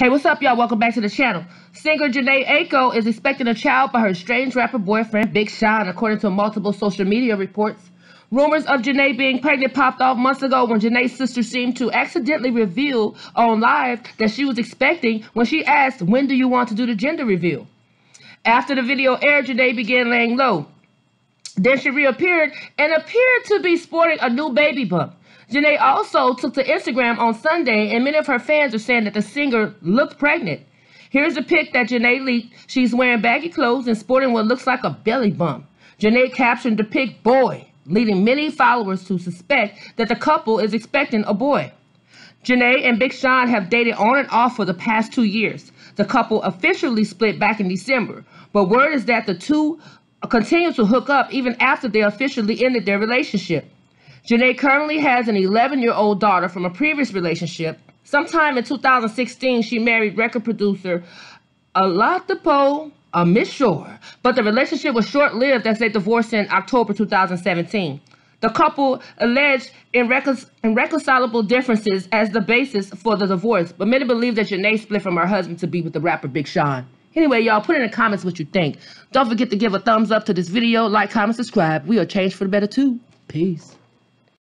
Hey, what's up, y'all? Welcome back to the channel. Singer Jhene Aiko is expecting a child by her estranged rapper boyfriend, Big Sean, according to multiple social media reports. Rumors of Jhene being pregnant popped off months ago when Jhene's sister seemed to accidentally reveal on live that she was expecting when she asked, "When do you want to do the gender reveal?" After the video aired, Jhene began laying low. Then she reappeared and appeared to be sporting a new baby bump. Jhene also took to Instagram on Sunday, and many of her fans are saying that the singer looked pregnant. Here's a pic that Jhene leaked. She's wearing baggy clothes and sporting what looks like a belly bump. Jhene captioned the pic "boy," leading many followers to suspect that the couple is expecting a boy. Jhene and Big Sean have dated on and off for the past 2 years. The couple officially split back in December, but word is that the two continue to hook up even after they officially ended their relationship. Jhene currently has an 11-year-old daughter from a previous relationship. Sometime in 2016, she married record producer Oladipo Mishore, but the relationship was short-lived as they divorced in October 2017. The couple alleged irreconcilable differences as the basis for the divorce, but many believe that Jhene split from her husband to be with the rapper Big Sean. Anyway, y'all, put in the comments what you think. Don't forget to give a thumbs up to this video, like, comment, subscribe. We are changed for the better too. Peace.